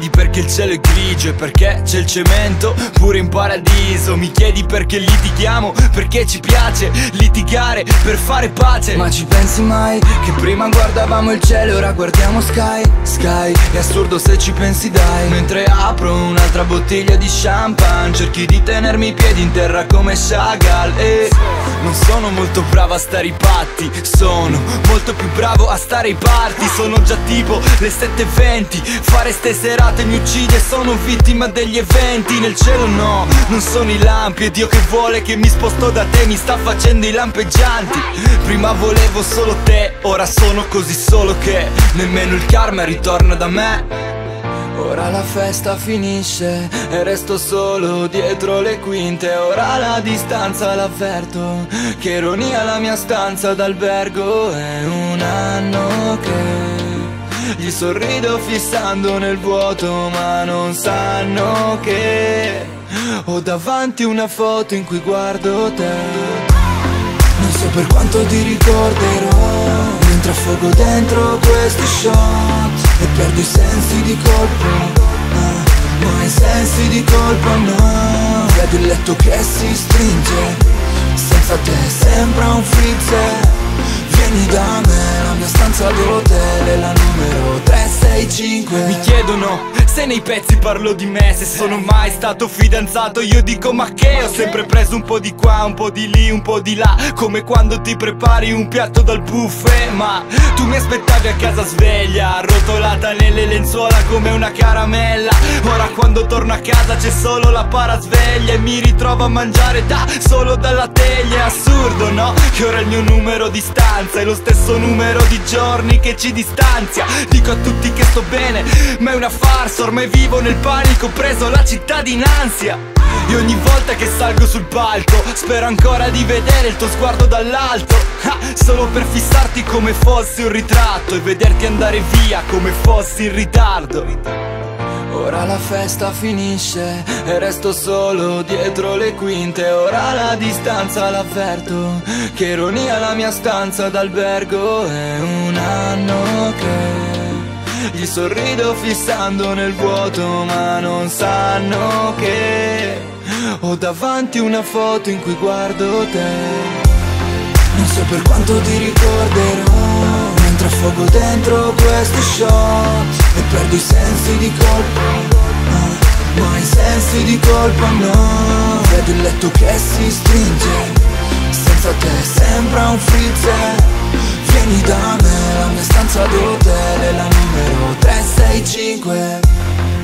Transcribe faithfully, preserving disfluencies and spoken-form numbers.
chiedi perché il cielo è grigio e perché c'è il cemento pure in paradiso. Mi chiedi perché litighiamo, perché ci piace litigare per fare pace. Ma ci pensi mai che prima guardavamo il cielo e ora guardiamo Sky? Sky, è assurdo se ci pensi dai. Mentre apro un'altra bottiglia di champagne cerchi di tenermi i piedi in terra come Chagall. E non sono molto bravo a stare i patti, sono molto più bravo a stare ai party. Sono già tipo le sette e venti, fare ste serate mi uccide, sono vittima degli eventi. Nel cielo no, non sono i lampi, e Dio che vuole che mi sposto da te mi sta facendo i lampeggianti. Prima volevo solo te, ora sono così solo che nemmeno il karma ritorna da me. Ora la festa finisce e resto solo dietro le quinte. Ora la distanza l'avverto, che ironia la mia stanza d'albergo. È un anno che gli sorrido fissando nel vuoto, ma non sanno che ho davanti una foto in cui guardo te. Non so per quanto ti ricorderò mentre affogo dentro questi shot e perdo i sensi di colpo, ah, ma i sensi di colpa no. Vedo il letto che si stringe, senza te sembra un freezer. Vieni da me, la mia stanza d'hotel è la numero tre sei cinque. Mi chiedono se nei pezzi parlo di me, se sono mai stato fidanzato. Io dico ma che, ho sempre preso un po' di qua, un po' di lì, un po' di là, come quando ti prepari un piatto dal buffet. Ma tu mi aspettavi a casa sveglia, arrotolata nelle lenzuola come una caramella. Ora quando torno a casa c'è solo la parasveglia e mi ritrovo a mangiare da solo dalla teglia. È assurdo no? Che ora il mio numero di stanza è lo stesso numero di giorni che ci distanzia. Dico a tutti che sto bene, ma è una farsa. Ormai vivo nel panico, ho preso la città dinansia. E ogni volta che salgo sul palco spero ancora di vedere il tuo sguardo dall'alto, ah, solo per fissarti come fossi un ritratto e vederti andare via come fossi in ritardo. Ora la festa finisce e resto solo dietro le quinte. Ora la distanza l'avverto, che ironia la mia stanza d'albergo. È un anno che gli sorrido fissando nel vuoto, ma non sanno che ho davanti una foto in cui guardo te. Non so per quanto ti ricorderò mentre affogo dentro questi shot e perdo i sensi di colpa, ah, ma i sensi di colpa no. Vedo il letto che si stringe, senza te sembra un freezer. Vieni da me, la mia stanza d'hotel è la numero tre sei cinque.